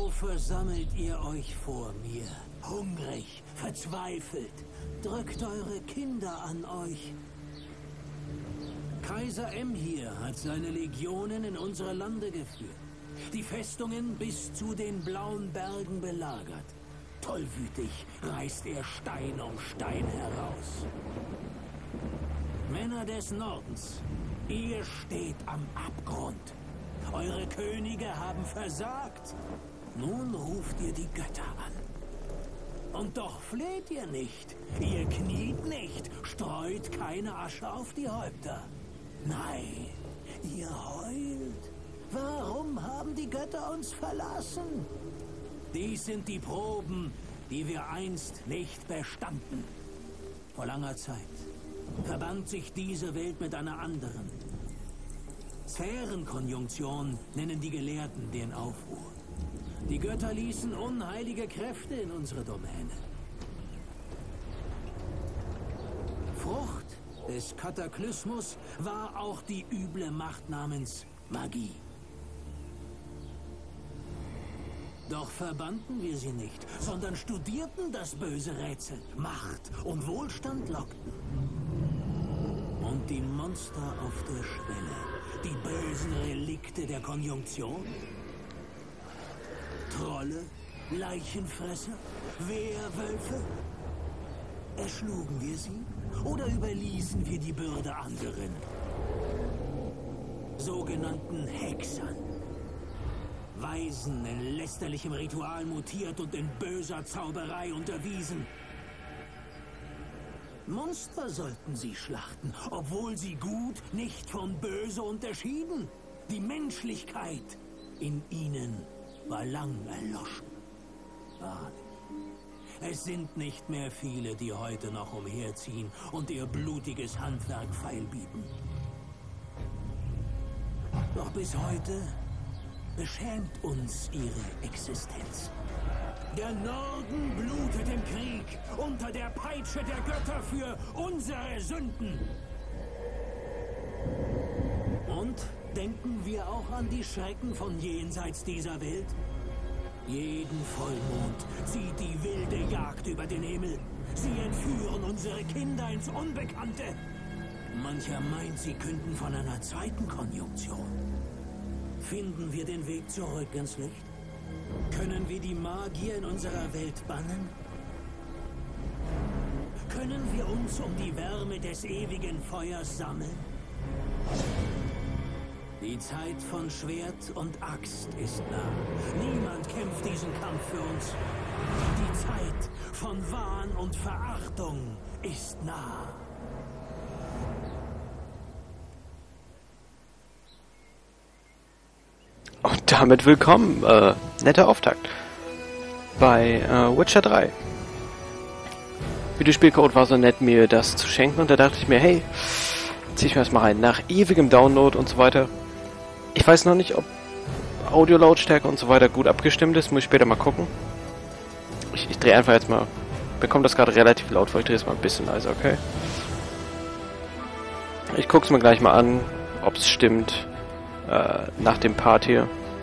So versammelt ihr euch vor mir, hungrig, verzweifelt. Drückt eure Kinder an euch. Kaiser Emhyr hat seine Legionen in unsere Lande geführt. Die Festungen bis zu den Blauen Bergen belagert. Tollwütig reißt er Stein um Stein heraus. Männer des Nordens, ihr steht am Abgrund. Eure Könige haben versagt. Nun ruft ihr die Götter an. Und doch fleht ihr nicht. Ihr kniet nicht, streut keine Asche auf die Häupter. Nein, ihr heult. Warum haben die Götter uns verlassen? Dies sind die Proben, die wir einst nicht bestanden. Vor langer Zeit verband sich diese Welt mit einer anderen. Sphärenkonjunktion nennen die Gelehrten den Aufruhr. Die Götter ließen unheilige Kräfte in unsere Domäne. Frucht des Kataklysmus war auch die üble Macht namens Magie. Doch verbannten wir sie nicht, sondern studierten das böse Rätsel. Macht und Wohlstand lockten. Und die Monster auf der Schwelle, die bösen Relikte der Konjunktion? Trolle, Leichenfresser, Wehrwölfe? Erschlugen wir sie oder überließen wir die Bürde anderen? Sogenannten Hexern. Weisen in lästerlichem Ritual mutiert und in böser Zauberei unterwiesen. Monster sollten sie schlachten, obwohl sie gut nicht von böse unterschieden. Die Menschlichkeit in ihnen war lang erloschen. Wahrlich, es sind nicht mehr viele, die heute noch umherziehen und ihr blutiges Handwerk feilbieten. Doch bis heute beschämt uns ihre Existenz. Der Norden blutet im Krieg unter der Peitsche der Götter für unsere Sünden. Und denken wir auch an die Schrecken von jenseits dieser Welt? Jeden Vollmond zieht die wilde Jagd über den Himmel. Sie entführen unsere Kinder ins Unbekannte. Mancher meint, sie künden von einer zweiten Konjunktion. Finden wir den Weg zurück ins Licht? Können wir die Magier in unserer Welt bannen? Können wir uns um die Wärme des ewigen Feuers sammeln? Die Zeit von Schwert und Axt ist nah. Niemand kämpft diesen Kampf für uns. Die Zeit von Wahn und Verachtung ist nah. Und damit willkommen, netter Auftakt bei Witcher 3. Videospielcode war so nett, mir das zu schenken, und da dachte ich mir, hey, zieh ich mir das mal rein, nach ewigem Download und so weiter. Ich weiß noch nicht, ob Audio-Lautstärke und so weiter gut abgestimmt ist, muss ich später mal gucken. Ich drehe einfach jetzt mal, bekomme das gerade relativ laut vor, ich drehe es mal ein bisschen leiser, okay? Ich gucke es mir gleich mal an, ob es stimmt. Nach dem Part hier.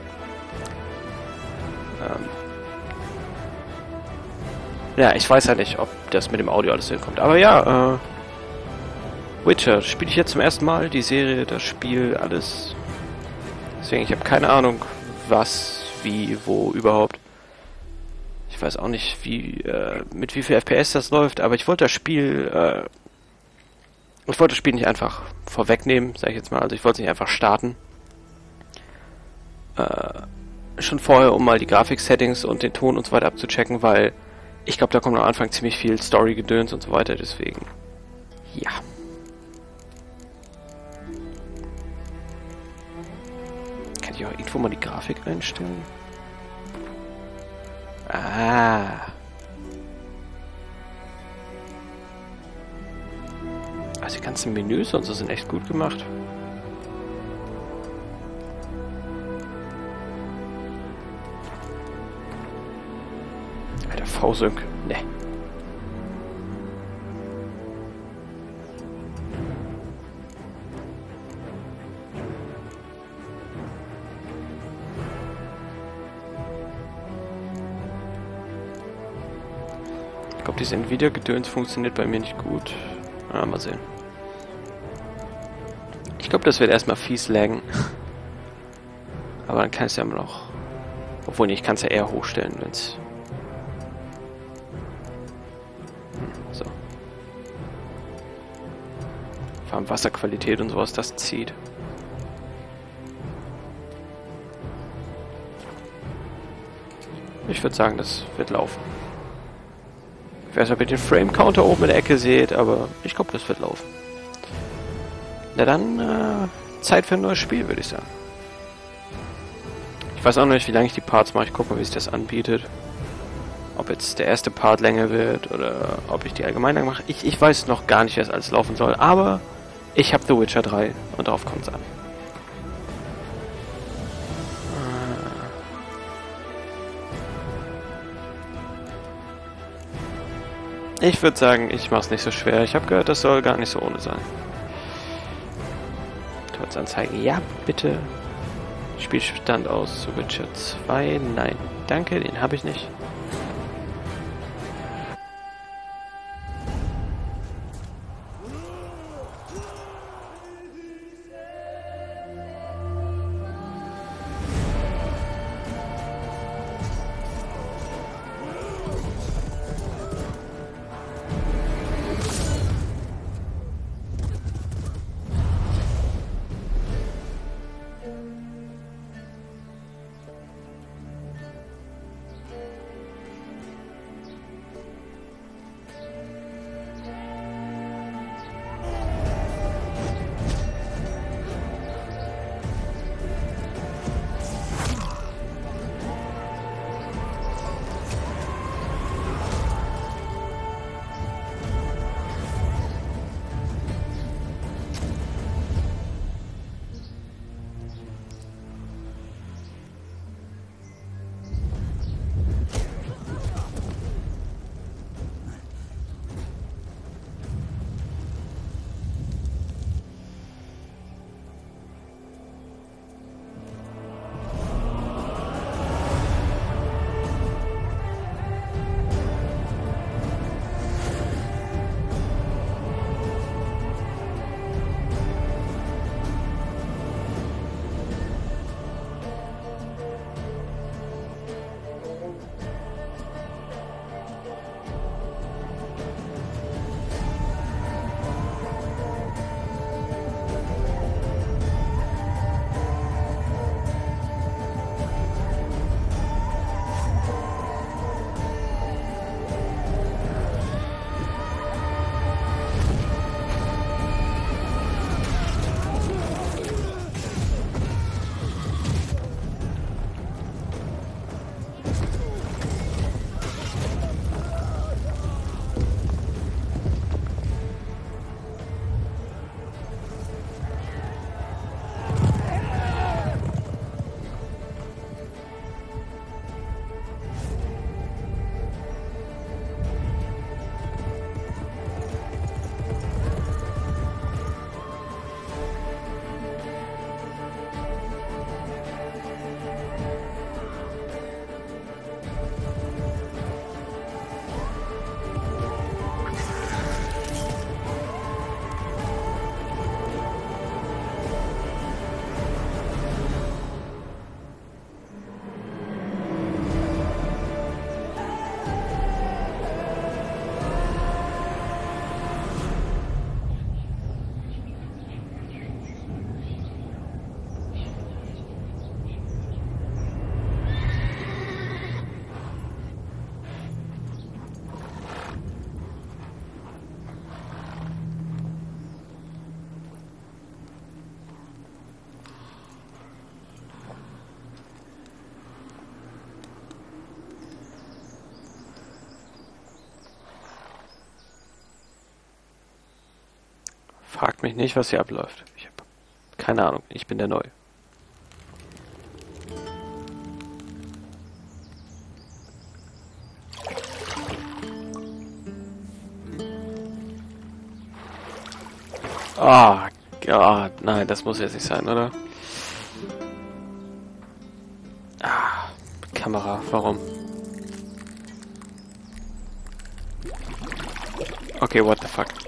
Ja, ich weiß ja nicht, ob das mit dem Audio alles hinkommt. Aber ja, Witcher spiele ich jetzt zum ersten Mal. Die Serie, das Spiel, alles. Deswegen, ich habe keine Ahnung, was, wie, wo überhaupt. Ich weiß auch nicht, wie, mit wie viel FPS das läuft, aber ich wollte das Spiel, nicht einfach vorwegnehmen, sag ich jetzt mal. Also ich wollte es nicht einfach starten. Schon vorher, um mal die Grafik-Settings und den Ton und so weiter abzuchecken, weil ich glaube, da kommt am Anfang ziemlich viel Story-Gedöns und so weiter, deswegen, ja. Kann ich auch irgendwo mal die Grafik einstellen? Ah. Also die ganzen Menüs und so sind echt gut gemacht. Alter, V-Sync. Ne. glaube, diese Nvidia-Gedöns funktioniert bei mir nicht gut. Mal sehen. Ich glaube, das wird erstmal fies laggen. Aber dann kann es ja immer noch... Obwohl, nee, ich kann es ja eher hochstellen, wenn es... So. Vor allem Wasserqualität und sowas, das zieht. Ich würde sagen, das wird laufen. Ich weiß nicht, ob ihr den Frame-Counter oben in der Ecke seht, aber ich glaube, das wird laufen. Na dann, Zeit für ein neues Spiel, würde ich sagen. Ich weiß auch noch nicht, wie lange ich die Parts mache. Ich gucke mal, wie sich das anbietet. Ob jetzt der erste Part länger wird oder ob ich die allgemein lang mache. Ich weiß noch gar nicht, wie das alles laufen soll, aber ich habe The Witcher 3 und darauf kommt es an. Ich würde sagen, ich mache es nicht so schwer. Ich habe gehört, das soll gar nicht so ohne sein. Anzeigen. Ja, bitte. Spielstand aus Witcher 2. Nein, danke, den habe ich nicht. Fragt mich nicht, was hier abläuft. Ich habe keine Ahnung. Ich bin der Neu. Ah, oh, nein, das muss jetzt nicht sein, oder? Ah, Kamera, warum? Okay, what the fuck?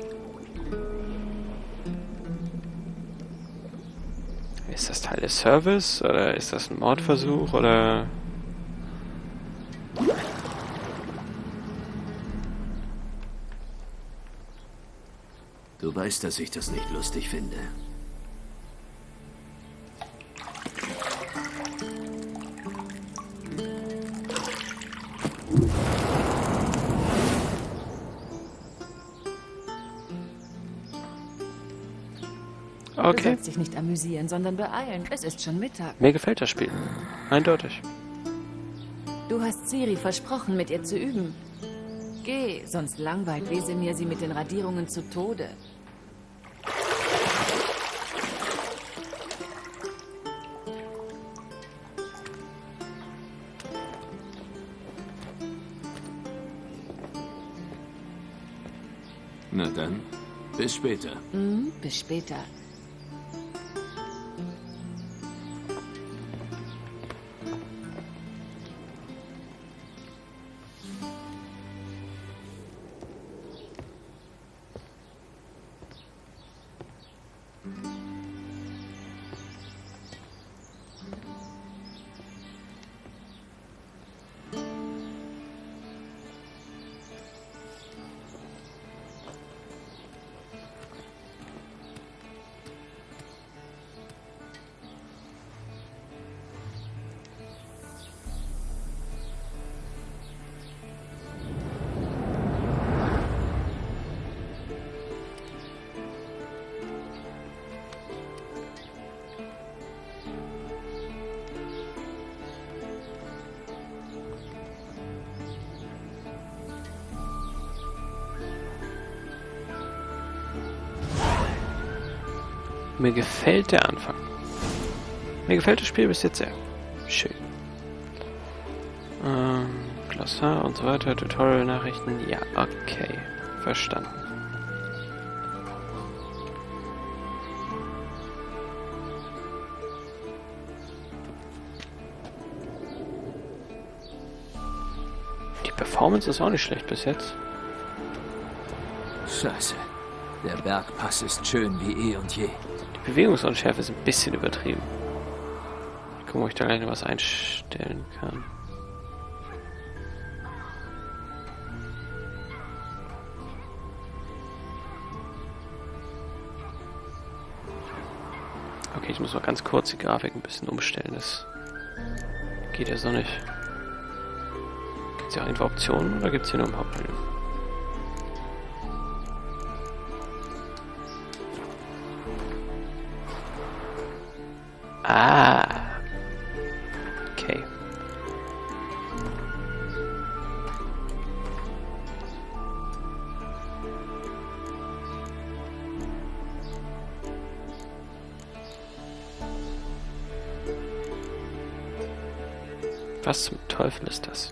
Ist das Teil des Service oder ist das ein Mordversuch oder... Du weißt, dass ich das nicht lustig finde. Du Okay. sollst dich nicht amüsieren, sondern beeilen. Es ist schon Mittag. Mir gefällt das Spiel. Eindeutig. Du hast Ciri versprochen, mit ihr zu üben. Geh, sonst langweilt Wesemir sie mit den Radierungen zu Tode. Na dann, bis später. Bis später. Mir gefällt der Anfang. Mir gefällt das Spiel bis jetzt sehr. Schön. Glossar und so weiter, Tutorial-Nachrichten. Ja, okay. Verstanden. Die Performance ist auch nicht schlecht bis jetzt. Scheiße. Der Bergpass ist schön wie eh und je. Die Bewegungsunschärfe ist ein bisschen übertrieben. Ich gucke, ob ich da gleich noch was einstellen kann. Okay, ich muss mal ganz kurz die Grafik ein bisschen umstellen. Das geht ja so nicht. Gibt es ja auch irgendwo Optionen oder gibt es hier nur im Hauptmenü? Ah. Okay. Was zum Teufel ist das?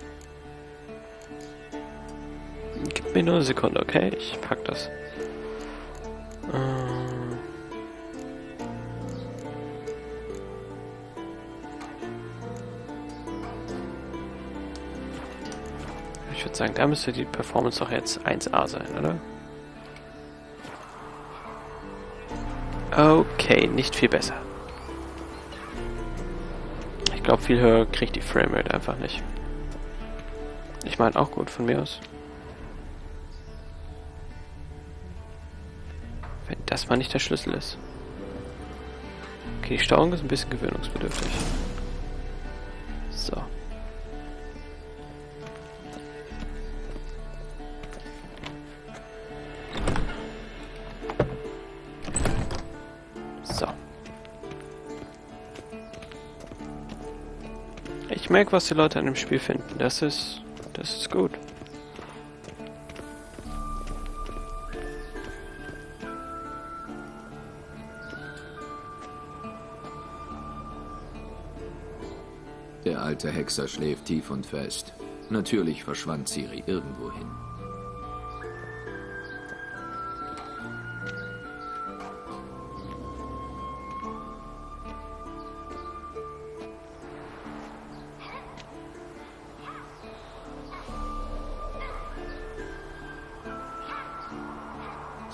Gib mir nur eine Sekunde, okay? Ich pack das. Ich würde sagen, da müsste die Performance doch jetzt 1A sein, oder? Okay, nicht viel besser. Ich glaube, viel höher kriegt die Framerate einfach nicht. Ich meine, auch gut von mir aus. Wenn das mal nicht der Schlüssel ist. Okay, die Steuerung ist ein bisschen gewöhnungsbedürftig. So. So. Ich merke, was die Leute an dem Spiel finden. Das ist gut. Der alte Hexer schläft tief und fest. Natürlich verschwand Ciri irgendwohin.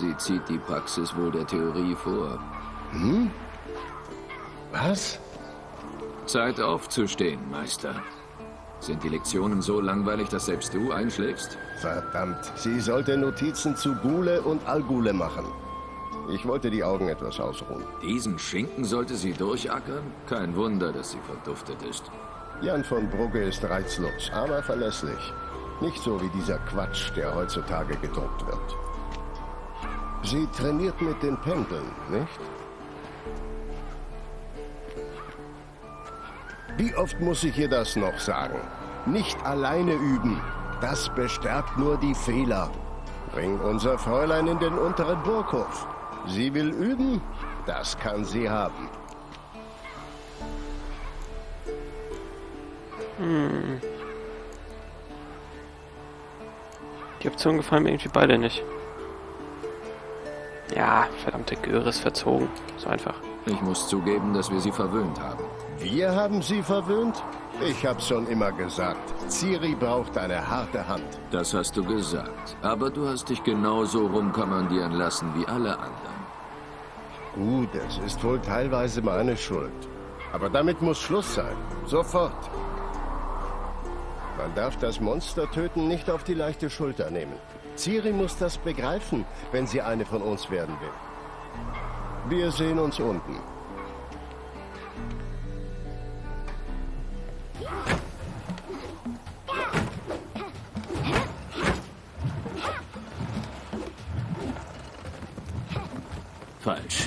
Sie zieht die Praxis wohl der Theorie vor. Hm? Was? Zeit aufzustehen, Meister. Sind die Lektionen so langweilig, dass selbst du einschläfst? Verdammt, sie sollte Notizen zu Gule und Algule machen. Ich wollte die Augen etwas ausruhen. Diesen Schinken sollte sie durchackern? Kein Wunder, dass sie verduftet ist. Jan von Brugge ist reizlos, aber verlässlich. Nicht so wie dieser Quatsch, der heutzutage gedruckt wird. Sie trainiert mit den Pendeln, nicht? Wie oft muss ich ihr das noch sagen? Nicht alleine üben. Das bestärkt nur die Fehler. Bring unser Fräulein in den unteren Burghof. Sie will üben? Das kann sie haben. Die Optionen gefallen mir irgendwie beide nicht. Ja, verdammte Göre ist verzogen. So einfach. Ich muss zugeben, dass wir sie verwöhnt haben. Wir haben sie verwöhnt? Ich hab's schon immer gesagt. Ciri braucht eine harte Hand. Das hast du gesagt. Aber du hast dich genauso rumkommandieren lassen wie alle anderen. Gut, es ist wohl teilweise meine Schuld. Aber damit muss Schluss sein. Sofort. Man darf das Monstertöten nicht auf die leichte Schulter nehmen. Ciri muss das begreifen, wenn sie eine von uns werden will. Wir sehen uns unten. Falsch.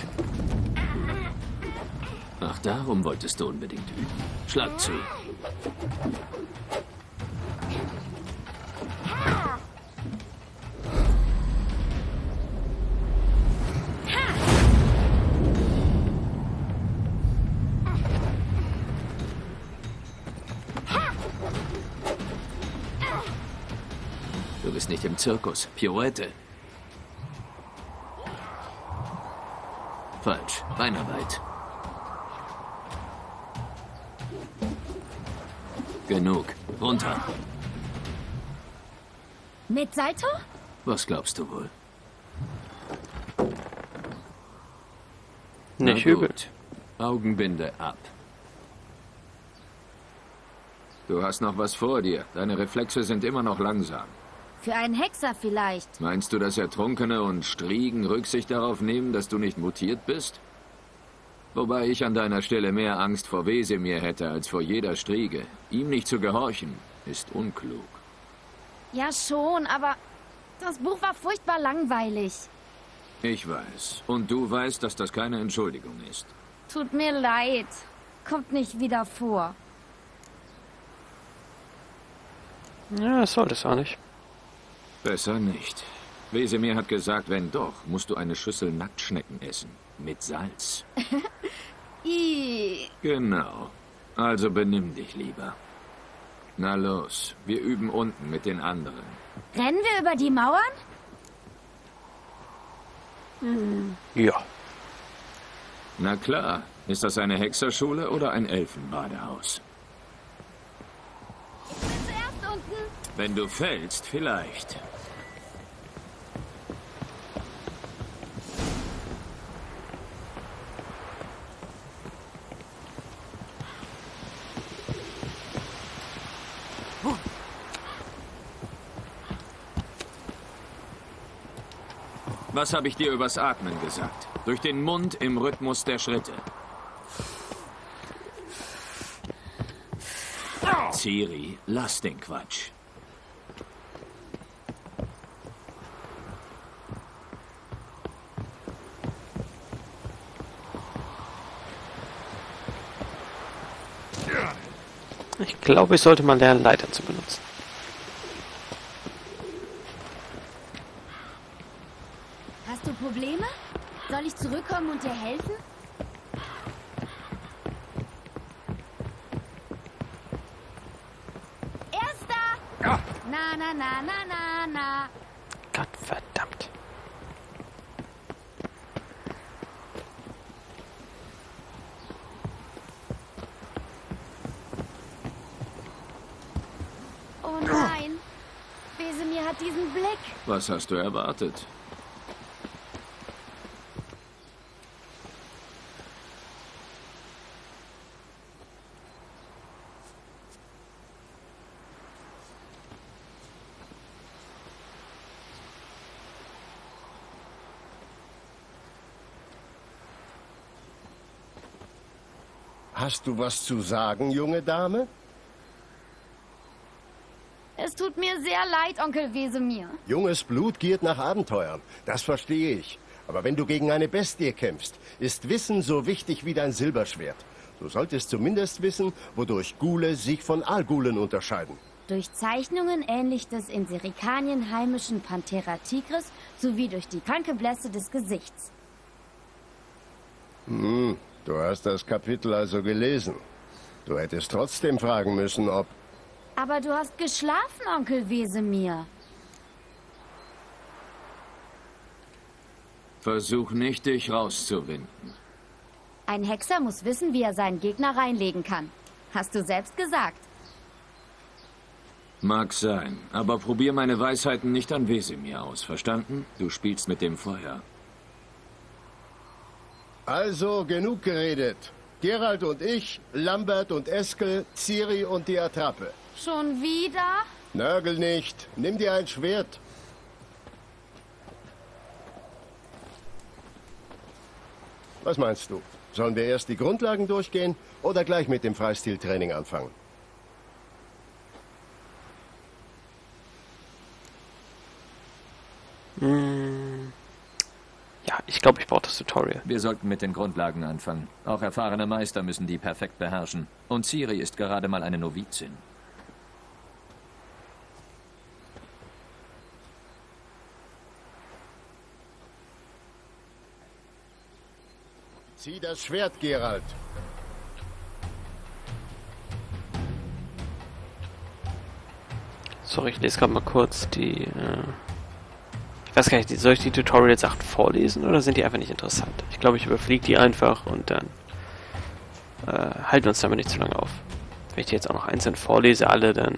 Ach, darum wolltest du unbedingt üben. Schlag zu. Du bist nicht im Zirkus. Pirouette. Falsch. Beinarbeit. Genug. Runter. Mit Salto? Was glaubst du wohl? Nicht Na übel. gut. Augenbinde ab. Du hast noch was vor dir. Deine Reflexe sind immer noch langsam. Für einen Hexer vielleicht. Meinst du, dass Ertrunkene und Striegen Rücksicht darauf nehmen, dass du nicht mutiert bist? Wobei ich an deiner Stelle mehr Angst vor Wesemir hätte als vor jeder Striege. Ihm nicht zu gehorchen, ist unklug. Ja schon, aber das Buch war furchtbar langweilig. Ich weiß. Und du weißt, dass das keine Entschuldigung ist. Tut mir leid. Kommt nicht wieder vor. Ja, das sollte es auch nicht. Besser nicht. Wesemir hat gesagt, wenn doch, musst du eine Schüssel Nacktschnecken essen. Mit Salz. Ih. Genau. Also benimm dich lieber. Na los, wir üben unten mit den anderen. Rennen wir über die Mauern? Ja. Na klar. Ist das eine Hexerschule oder ein Elfenbadehaus? Ich bin zuerst unten. Wenn du fällst, vielleicht. Was habe ich dir übers Atmen gesagt? Durch den Mund im Rhythmus der Schritte. Ciri, lass den Quatsch. Ich glaube, ich sollte mal lernen, Leiter zu benutzen. Hast du Probleme? Soll ich zurückkommen und dir helfen? Erster! Ja. Na, na, na, na, na, na. Gott verdammt. Oh nein. Wesemir hat diesen Blick. Was hast du erwartet? Hast du was zu sagen, junge Dame? Es tut mir sehr leid, Onkel Wesemir. Junges Blut giert nach Abenteuern. Das verstehe ich. Aber wenn du gegen eine Bestie kämpfst, ist Wissen so wichtig wie dein Silberschwert. Du solltest zumindest wissen, wodurch Ghule sich von Algulen unterscheiden. Durch Zeichnungen ähnlich des in Serikanien heimischen Panthera tigris sowie durch die kranke Blässe des Gesichts. Du hast das Kapitel also gelesen. Du hättest trotzdem fragen müssen, ob... Aber du hast geschlafen, Onkel Wesemir. Versuch nicht, dich rauszuwinden. Ein Hexer muss wissen, wie er seinen Gegner reinlegen kann. Hast du selbst gesagt. Mag sein, aber probier meine Weisheiten nicht an Wesemir aus, verstanden? Du spielst mit dem Feuer. Also, genug geredet. Geralt und ich, Lambert und Eskel, Ciri und die Attrappe. Schon wieder? Nörgel nicht. Nimm dir ein Schwert. Was meinst du? Sollen wir erst die Grundlagen durchgehen oder gleich mit dem Freistiltraining anfangen? Ja, ich glaube, ich brauche das Tutorial. Wir sollten mit den Grundlagen anfangen. Auch erfahrene Meister müssen die perfekt beherrschen. Und Ciri ist gerade mal eine Novizin. Zieh das Schwert, Geralt. Sorry, ich lese gerade mal kurz die... Ich weiß gar nicht, soll ich die Tutorial-Sachen vorlesen oder sind die einfach nicht interessant? Ich glaube, ich überfliege die einfach und dann halten wir uns damit nicht zu lange auf. Wenn ich die jetzt auch noch einzeln vorlese, alle, dann...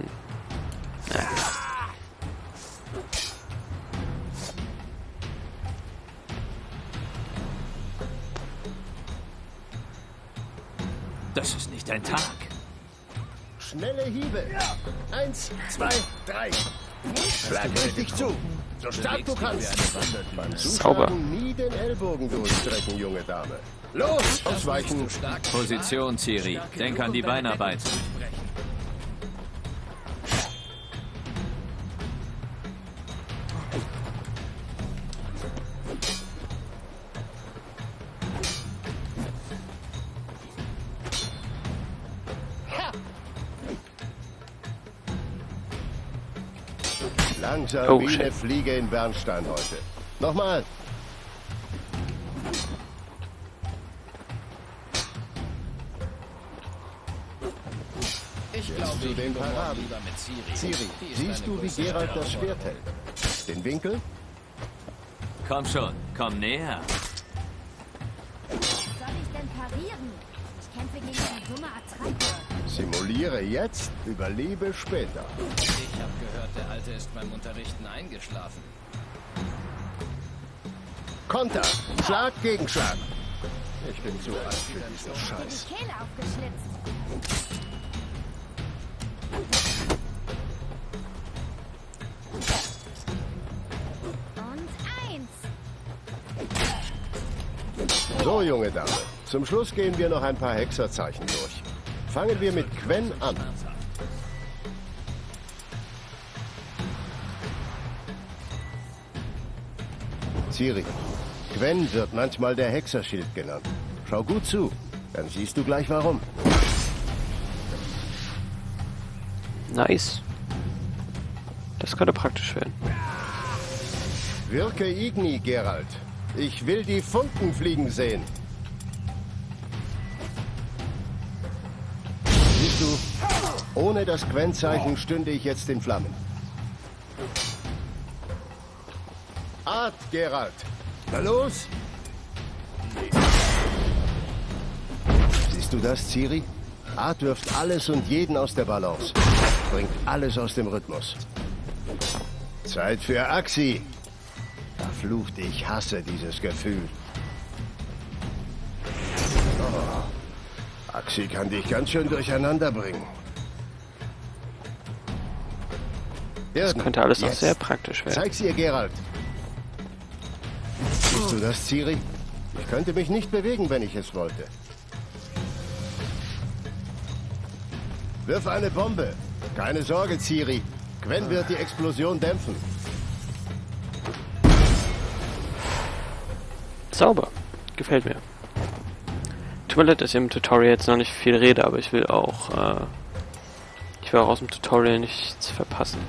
Das ist nicht ein Tag. Schnelle Hiebe. 1, 2, 3. Schlag richtig zu. So stark du kannst. Beim Sauber. Zuschlagen nie den Ellbogen durchstrecken, junge Dame. Los, ausweichen. Position, Ciri. Denk an die Beinarbeit. Langsam wie shit. eine Fliege in Bernstein heute. Nochmal. Ich glaube, du den Paraden. Ciri, siehst du, wie Geralt das Schwert hält? Den Winkel? Komm schon, komm näher. Was soll ich denn parieren? Ich kämpfe gegen eine dumme Attrappe. Simuliere jetzt, überlebe später. Ich habe gehört, der Alte ist beim Unterrichten eingeschlafen. Konter! Schlag gegen Schlag! Ich bin zu alt für diesen Scheiß. Die Kehle aufgeschlitzt. Und 1. So, junge Dame. Zum Schluss gehen wir noch ein paar Hexerzeichen durch. Fangen wir mit Quen an. Ciri, Quen wird manchmal der Hexerschild genannt. Schau gut zu, dann siehst du gleich warum. Nice. Das könnte praktisch werden. Wirke Igni, Geralt. Ich will die Funken fliegen sehen. Siehst du, ohne das Quen-Zeichen stünde ich jetzt in Flammen. Art, Geralt. Na los! Siehst du das, Ciri? Art wirft alles und jeden aus der Balance. Bringt alles aus dem Rhythmus. Zeit für Axi. Verflucht, ich hasse dieses Gefühl. Oh, Axi kann dich ganz schön durcheinander bringen. Das könnte alles noch sehr praktisch werden. Zeig's ihr, Geralt. Siehst du das, Ciri? Ich könnte mich nicht bewegen, wenn ich es wollte. Wirf eine Bombe. Keine Sorge, Ciri. Gwen wird die Explosion dämpfen. Sauber. Gefällt mir. Tut mir leid, dass ich im Tutorial jetzt noch nicht viel rede, aber ich will auch aus dem Tutorial nichts verpassen.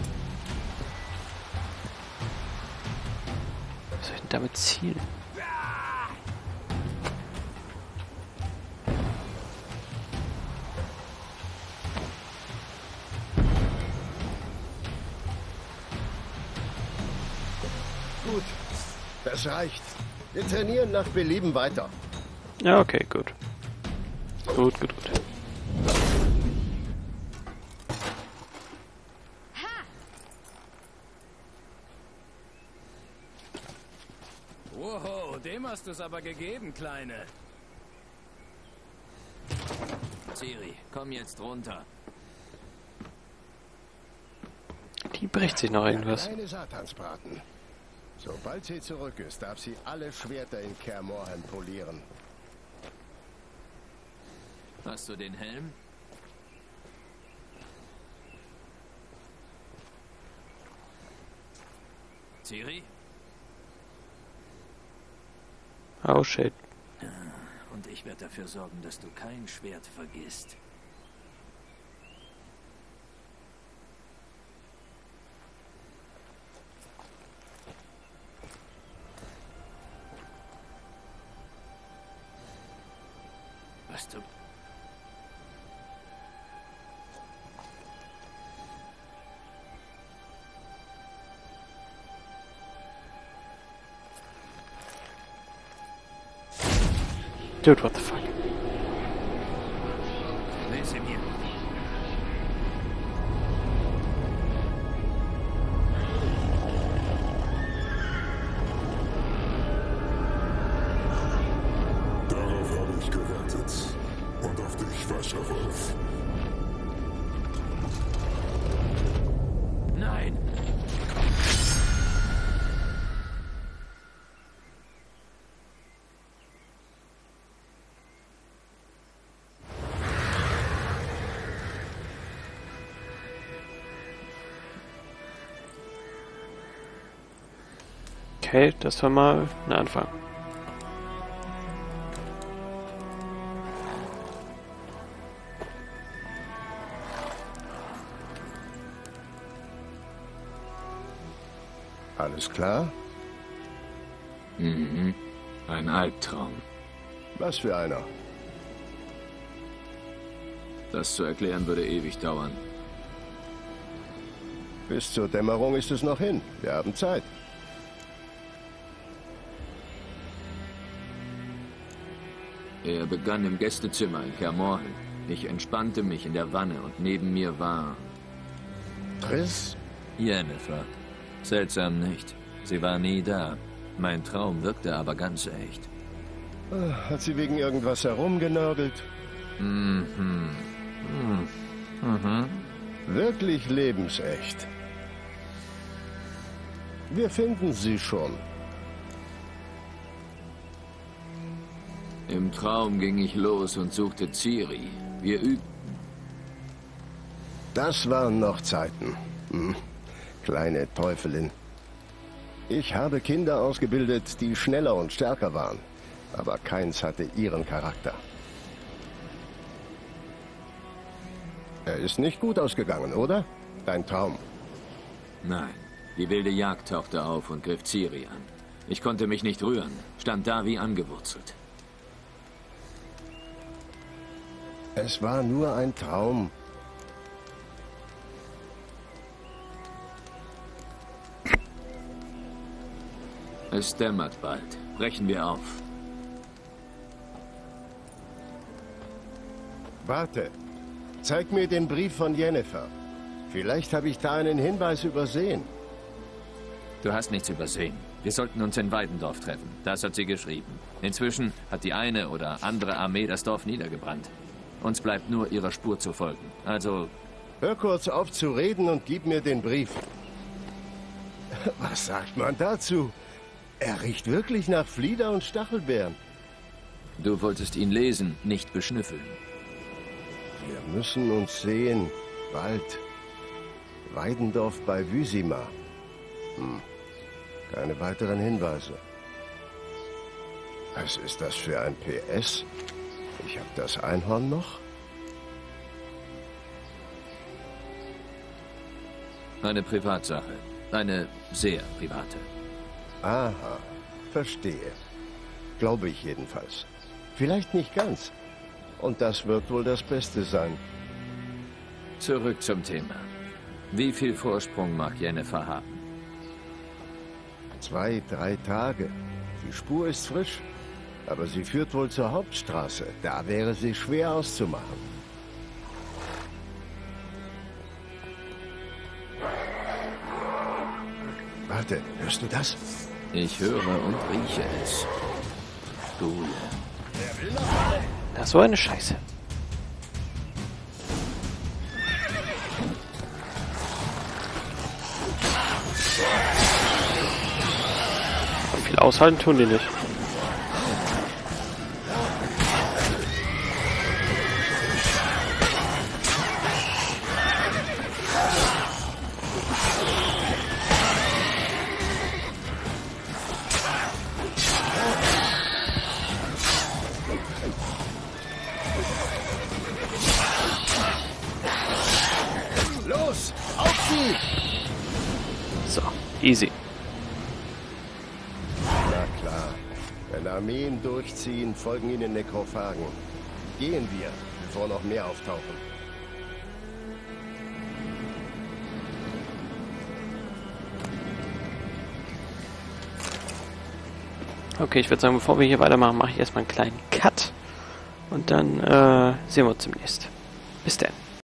Was soll ich denn damit zielen? Gut, das reicht. Wir trainieren nach Belieben weiter. Ja, okay, gut. Gut. Wow, dem hast du es aber gegeben, Kleine. Ciri, komm jetzt runter. Die bricht sich noch irgendwas. Der kleine Satansbraten. Sobald sie zurück ist, darf sie alle Schwerter in Kaer Morhen polieren. Hast du den Helm? Ciri? Oh shit. Und ich werde dafür sorgen, dass du kein Schwert vergisst. Was du... Dude, what the fuck? Lese mir. Darauf habe ich gewartet. Und auf dich, Wasserwolf. Nein! Okay, das war mal ein Anfang. Alles klar? Mhm. Ein Albtraum. Was für einer? Das zu erklären würde ewig dauern. Bis zur Dämmerung ist es noch hin. Wir haben Zeit. Er begann im Gästezimmer in Kaer Morhen. Ich entspannte mich in der Wanne und neben mir war... Triss? Yennefer. Seltsam nicht. Sie war nie da. Mein Traum wirkte aber ganz echt. Hat sie wegen irgendwas herumgenörgelt? Wirklich lebensecht. Wir finden sie schon. Im Traum ging ich los und suchte Ciri. Wir übten. Das waren noch Zeiten. Kleine Teufelin. Ich habe Kinder ausgebildet, die schneller und stärker waren. Aber keins hatte ihren Charakter. Er ist nicht gut ausgegangen, oder? Dein Traum. Nein, die wilde Jagd tauchte auf und griff Ciri an. Ich konnte mich nicht rühren, stand da wie angewurzelt. Es war nur ein Traum. Es dämmert bald. Brechen wir auf. Warte. Zeig mir den Brief von Yennefer. Vielleicht habe ich da einen Hinweis übersehen. Du hast nichts übersehen. Wir sollten uns in Weidendorf treffen. Das hat sie geschrieben. Inzwischen hat die eine oder andere Armee das Dorf niedergebrannt. Uns bleibt nur ihrer Spur zu folgen. Also... Hör kurz auf zu reden und gib mir den Brief. Was sagt man dazu? Er riecht wirklich nach Flieder und Stachelbeeren. Du wolltest ihn lesen, nicht beschnüffeln. Wir müssen uns sehen. Bald. Weidendorf bei Wysima. Keine weiteren Hinweise. Was ist das für ein PS? Ich habe das Einhorn noch? Eine Privatsache. Eine sehr private. Aha, verstehe. Glaube ich jedenfalls. Vielleicht nicht ganz. Und das wird wohl das Beste sein. Zurück zum Thema. Wie viel Vorsprung mag Jennifer haben? 2, 3 Tage. Die Spur ist frisch. Aber sie führt wohl zur Hauptstraße. Da wäre sie schwer auszumachen. Warte, hörst du das? Ich höre und rieche es. Du. Das ist so eine Scheiße. Viel aushalten tun die nicht. Los, auf sie! So, easy. Na klar. Wenn Armeen durchziehen, folgen ihnen Nekrophagen. Gehen wir, bevor noch mehr auftauchen. Okay, ich würde sagen, bevor wir hier weitermachen, mache ich erstmal einen kleinen Cut. Und dann sehen wir uns demnächst. Bis dann.